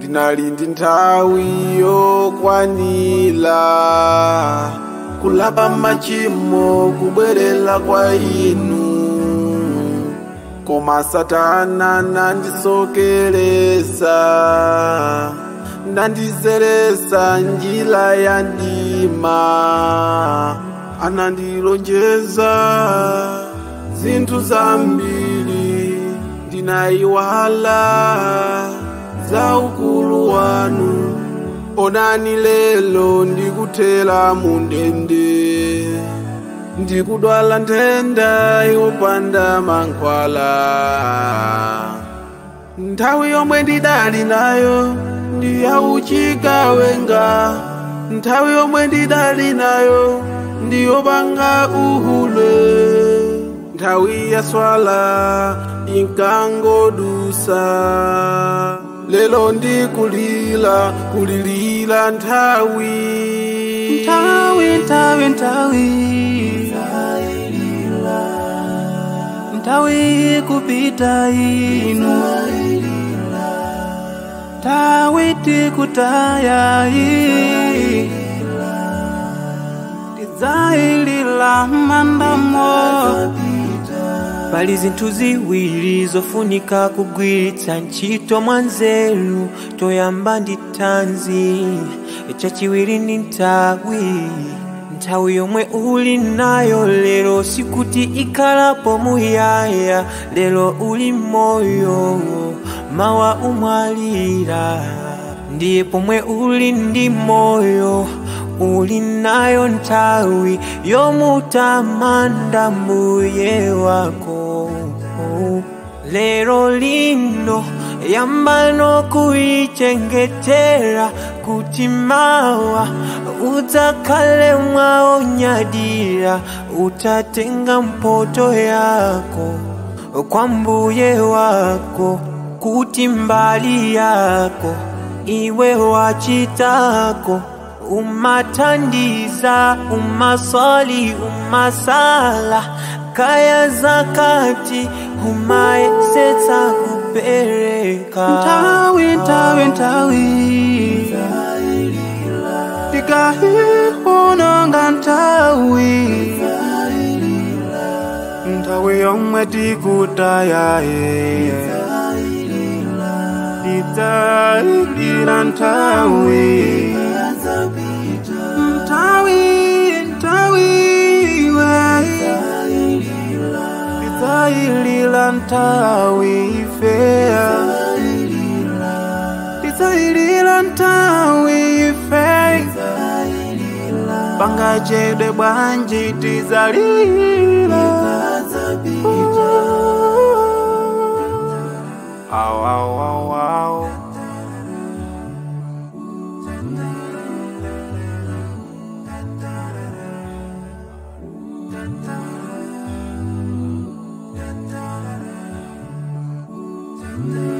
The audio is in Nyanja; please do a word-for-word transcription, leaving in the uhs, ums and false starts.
ndinali ndi nthawi yokwanira kulapa machimo kubwerera kwa inu, koma Satana nandisokeresa, nandizeresa njira ya ndima, anandilonjeza zinthu zambiri ndinayiwala za ukulu wanu. Onani lelo ndikuthera mundende, ndikudwala nthenda yopanda mankhwala. Nthawi yomwe ndidali nayo ndi yauchigawenga, nthawi yomwe ndidali nayo ndi yopanga uhule. Nthawi ya swala inkangodusa, lelo ndikulila kulilila nthawi. Nthawi, nthawi, nthawi, nthawi kupita inu, nthawi tikutaya iyi, tidzayilila mandamo. Pali zinthu ziwiri zofunika kugwiritsa ntchito mwanzeru, toyamba ndi thanzi, chachiwiri ndi nthawi. Nthawi yomwe uli nayo lero sikuti ikhalapo muyaya, lero uli moyo mawa umwalira. Ndiye pomwe uli ndi moyo uli nayo nthawi yomutamanda mbuye wako. Lero lino yambano kuichengetera, kuti mawa udzakhale mwaonyadira, utatenga mpoto yako kwa mbuye wako, kuti mbali yako iwe wachitako. Umatandiza, umaswali, umasala, kaya zakati, umayesetsa kupereka. Nthawi, nthawi, nthawi, tikahihononga nthawi, nthawi yomwe tikutaya tidzayilira nthawi. Nthawi, nthawi, tidzayilira nthawi ifeya, tidzayilira nthawi ifeya. Pangachedwe bwanji tidzalira. Aw, aw, aw, aw. Mm-hmm.